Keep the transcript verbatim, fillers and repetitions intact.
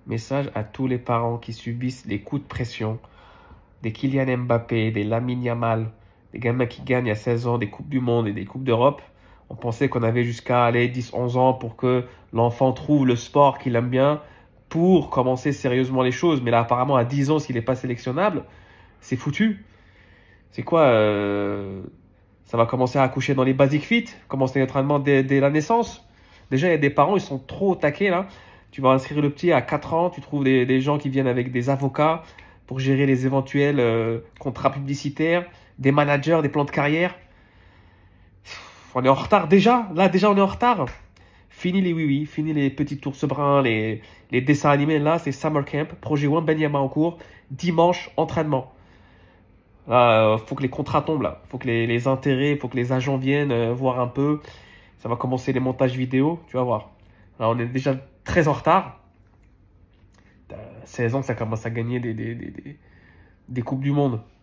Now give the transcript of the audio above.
Message à tous les parents qui subissent les coups de pression des Kylian Mbappé, des Lamine Yamal, des gamins qui gagnent à seize ans des Coupes du Monde et des Coupes d'Europe. On pensait qu'on avait jusqu'à aller dix onze ans pour que l'enfant trouve le sport qu'il aime bien pour commencer sérieusement les choses. Mais là, apparemment, à dix ans, s'il n'est pas sélectionnable, c'est foutu. C'est quoi euh... Ça va commencer à accoucher dans les basic fit, commencer l'entraînement dès, dès la naissance. Déjà, il y a des parents, ils sont trop taqués là. Tu vas inscrire le petit à quatre ans, tu trouves des, des gens qui viennent avec des avocats pour gérer les éventuels euh, contrats publicitaires, des managers, des plans de carrière. On est en retard déjà. Là, déjà, on est en retard. Fini les oui-oui, fini les petits ours bruns, les, les dessins animés. Là, c'est Summer Camp, projet Wembanyama en cours. Dimanche, entraînement. Là, euh, faut que les contrats tombent là. Faut que les, les intérêts, faut que les agents viennent euh, voir un peu. Ça va commencer les montages vidéo, tu vas voir. Là, on est déjà très en retard. seize ans que ça commence à gagner des, des, des, des, des Coupes du Monde.